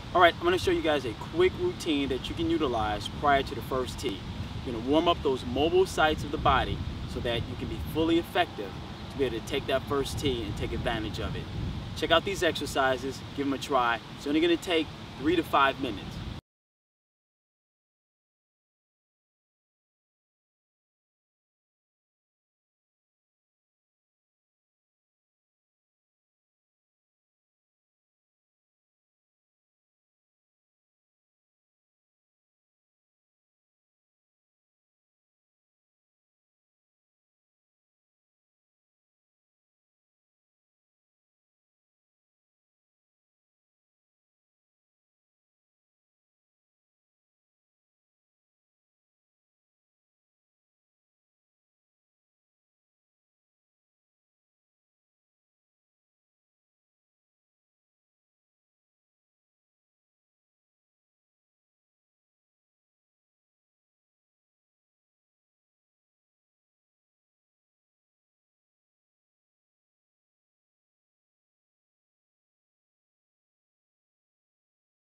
Alright, I'm going to show you guys a quick routine that you can utilize prior to the first tee. You're going to warm up those mobile sites of the body so that you can be fully effective to be able to take that first tee and take advantage of it. Check out these exercises, give them a try. It's only going to take 3 to 5 minutes.